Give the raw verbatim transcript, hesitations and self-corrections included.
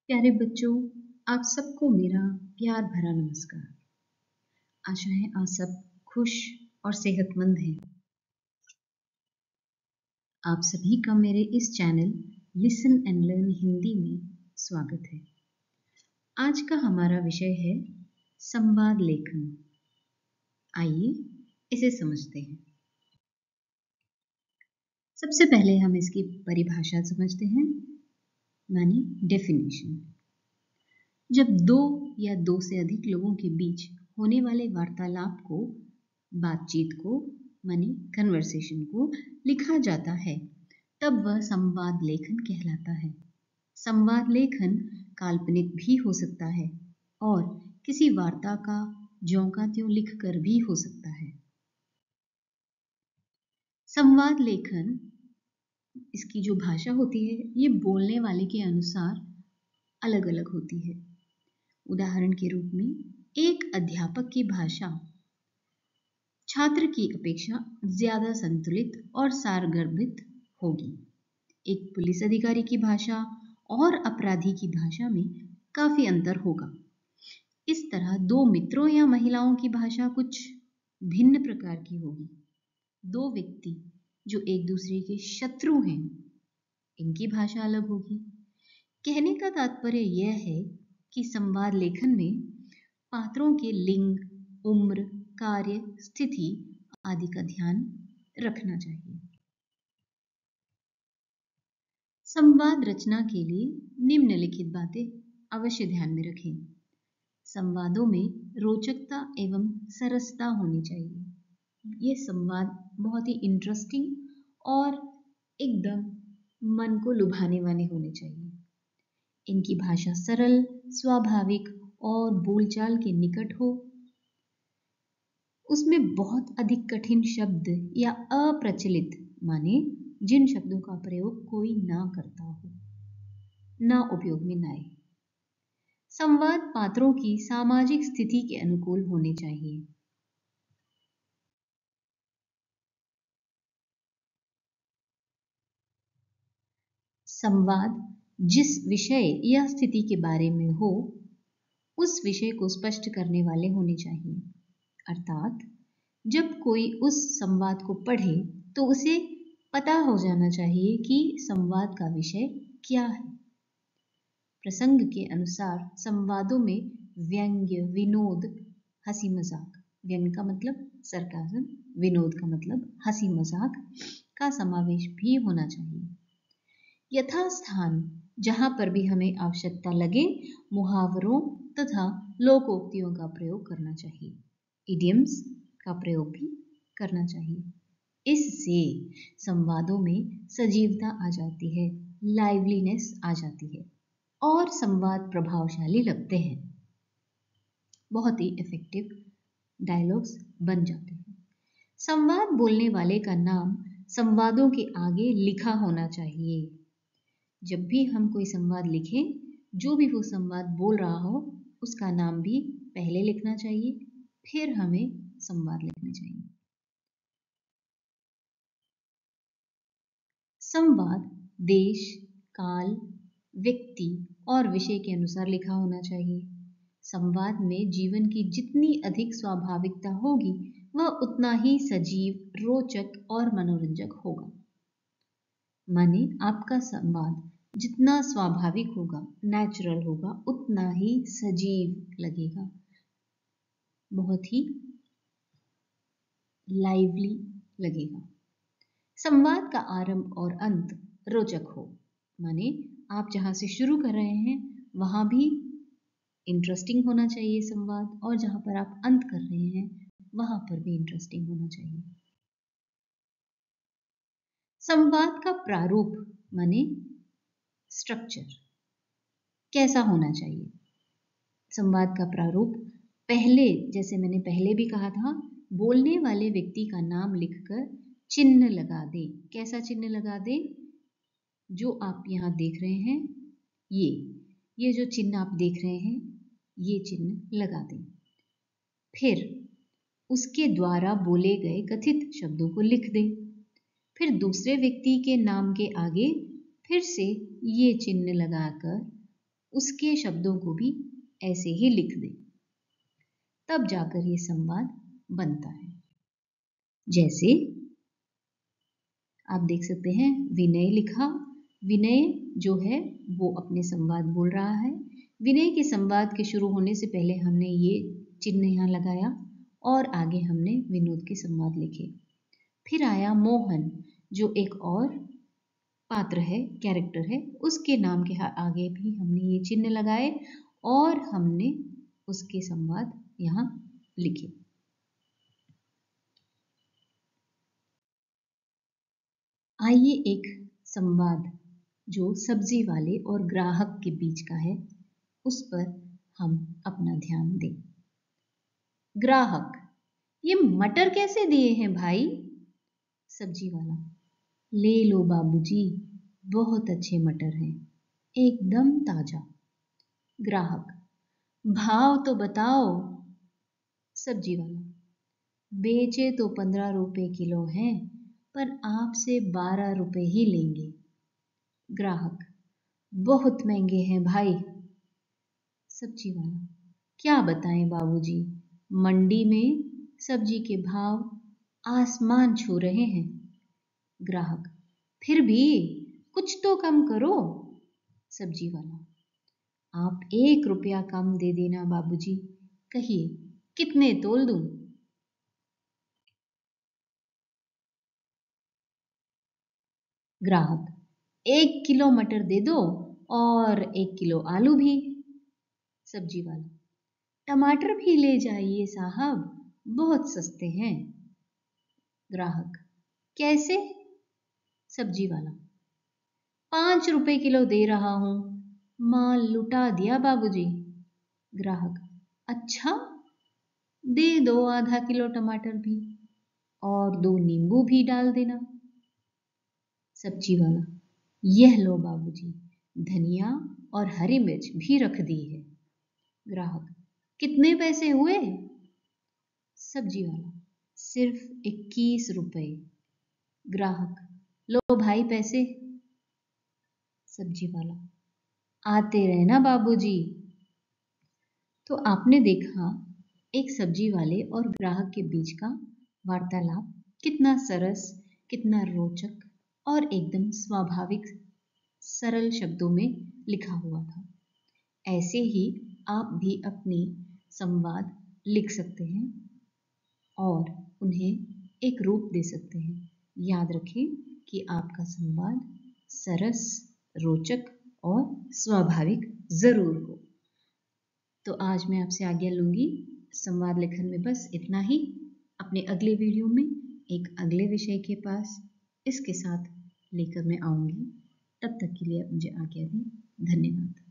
प्यारे बच्चों, आप सबको मेरा प्यार भरा नमस्कार। आशा है आप सब खुश और सेहतमंद हैं। आप सभी का मेरे इस channel listen and learn Hindi में स्वागत है। आज का हमारा विषय है संवाद लेखन। आइए इसे समझते हैं। सबसे पहले हम इसकी परिभाषा समझते हैं, मानी डेफिनेशन। जब दो या दो से अधिक लोगों के बीच होने वाले वार्तालाप को, बातचीत को, मानी कन्वर्सेशन को लिखा जाता है, तब वह संवाद लेखन कहलाता है। संवाद लेखन काल्पनिक भी हो सकता है और किसी वार्ता का ज्यों का त्यों लिख कर भी हो सकता है। संवाद लेखन, इसकी जो भाषा होती है, ये बोलने वाले के अनुसार अलग अलग होती है। उदाहरण के रूप में, एक अध्यापक की भाषा छात्र की अपेक्षा ज्यादा संतुलित और सारगर्भित होगी। एक पुलिस अधिकारी की भाषा और अपराधी की भाषा में काफी अंतर होगा। इस तरह दो मित्रों या महिलाओं की भाषा कुछ भिन्न प्रकार की होगी। दो व्यक्ति जो एक दूसरे के शत्रु हैं, इनकी भाषा अलग होगी। कहने का तात्पर्य यह है कि संवाद लेखन में पात्रों के लिंग, उम्र, कार्य, स्थिति आदि का ध्यान रखना चाहिए। संवाद रचना के लिए निम्नलिखित बातें अवश्य ध्यान में रखें। संवादों में रोचकता एवं सरसता होनी चाहिए। ये संवाद बहुत ही इंटरेस्टिंग और एकदम मन को लुभाने वाले होने चाहिए। इनकी भाषा सरल, स्वाभाविक और बोलचाल के निकट हो। उसमें बहुत अधिक कठिन शब्द या अप्रचलित, माने जिन शब्दों का प्रयोग कोई ना करता हो, ना उपयोग में ना आए। संवाद पात्रों की सामाजिक स्थिति के अनुकूल होने चाहिए। संवाद जिस विषय या स्थिति के बारे में हो, उस विषय को स्पष्ट करने वाले होने चाहिए। अर्थात जब कोई उस संवाद को पढ़े तो उसे पता हो जाना चाहिए कि संवाद का विषय क्या है। प्रसंग के अनुसार संवादों में व्यंग्य, विनोद, हंसी मजाक, व्यंग्य का मतलब सरकाज़म, विनोद का मतलब हंसी मजाक का समावेश भी होना चाहिए। यथास्थान जहां पर भी हमें आवश्यकता लगे, मुहावरों तथा लोकोक्तियों का प्रयोग करना चाहिए। इडियम्स का प्रयोग भी करना चाहिए। इससे संवादों में सजीवता आ जाती है, लाइवलीनेस आ जाती है और संवाद प्रभावशाली लगते हैं। बहुत ही इफेक्टिव डायलॉग्स बन जाते हैं। संवाद बोलने वाले का नाम संवादों के आगे लिखा होना चाहिए। जब भी हम कोई संवाद लिखें, जो भी वो संवाद बोल रहा हो, उसका नाम भी पहले लिखना चाहिए, फिर हमें संवाद लिखना चाहिए। संवाद देश, काल, व्यक्ति और विषय के अनुसार लिखा होना चाहिए। संवाद में जीवन की जितनी अधिक स्वाभाविकता होगी, वह उतना ही सजीव, रोचक और मनोरंजक होगा। माने आपका संवाद जितना स्वाभाविक होगा, नेचुरल होगा, उतना ही सजीव लगेगा, बहुत ही लाइवली लगेगा। संवाद का आरंभ और अंत रोचक हो, माने आप जहां से शुरू कर रहे हैं वहां भी इंटरेस्टिंग होना चाहिए संवाद, और जहां पर आप अंत कर रहे हैं वहां पर भी इंटरेस्टिंग होना चाहिए। संवाद का प्रारूप, माने स्ट्रक्चर, कैसा होना चाहिए? संवाद का प्रारूप पहले, जैसे मैंने पहले भी कहा था, बोलने वाले व्यक्ति का नाम लिखकर चिन्ह लगा दे। कैसा चिन्ह लगा दे? जो आप यहाँ देख रहे हैं, ये ये जो चिन्ह आप देख रहे हैं, ये चिन्ह लगा दें। फिर उसके द्वारा बोले गए कथित शब्दों को लिख दें। फिर दूसरे व्यक्ति के नाम के आगे फिर से ये चिन्ह लगाकर उसके शब्दों को भी ऐसे ही लिख दें, तब जाकर ये संवाद बनता है। जैसे आप देख सकते हैं विनय लिखा। विनय जो है वो अपने संवाद बोल रहा है। विनय के संवाद के शुरू होने से पहले हमने ये चिन्ह यहाँ लगाया और आगे हमने विनोद के संवाद लिखे। फिर आया मोहन जो एक और पात्र है, कैरेक्टर है, उसके नाम के आगे भी हमने ये चिन्ह लगाए और हमने उसके संवाद यहाँ लिखे। आइए एक संवाद जो सब्जी वाले और ग्राहक के बीच का है उस पर हम अपना ध्यान दें। ग्राहक, ये मटर कैसे दिए हैं भाई? सब्जी वाला, ले लो बाबूजी, बहुत अच्छे मटर हैं, एकदम ताजा। ग्राहक, भाव तो बताओ। सब्जी वाला, बेचे तो पंद्रह रुपए किलो हैं, पर आपसे बारह रुपए ही लेंगे। ग्राहक, बहुत महंगे हैं भाई। सब्जी वाला, क्या बताएं बाबूजी, मंडी में सब्जी के भाव आसमान छू रहे हैं। ग्राहक, फिर भी कुछ तो कम करो। सब्जी वाला, आप एक रुपया कम दे देना बाबूजी, कहिए कितने तोल दूं? ग्राहक, एक किलो मटर दे दो और एक किलो आलू भी। सब्जी वाला, टमाटर भी ले जाइए साहब, बहुत सस्ते हैं। ग्राहक, कैसे? सब्जी वाला, पांच रुपए किलो दे रहा हूं, माल लुटा दिया बाबूजी। ग्राहक, अच्छा, दे दो आधा किलो टमाटर भी और दो नींबू भी डाल देना। सब्जी वाला, यह लो बाबूजी, धनिया और हरी मिर्च भी रख दी है। ग्राहक, कितने पैसे हुए? सब्जी वाला, सिर्फ इक्कीस रुपए। ग्राहक, लो भाई पैसे। सब्जी वाला, आते रहना बाबूजी। तो आपने देखा एक सब्जी वाले और ग्राहक के बीच का वार्तालाप कितना सरस, कितना रोचक और एकदम स्वाभाविक सरल शब्दों में लिखा हुआ था। ऐसे ही आप भी अपनी संवाद लिख सकते हैं और उन्हें एक रूप दे सकते हैं। याद रखें कि आपका संवाद सरस, रोचक और स्वाभाविक जरूर हो। तो आज मैं आपसे आज्ञा लूंगी। संवाद लेखन में बस इतना ही। अपने अगले वीडियो में एक अगले विषय के पास इसके साथ लेकर मैं आऊंगी। तब तक के लिए मुझे आज्ञा दें। धन्यवाद।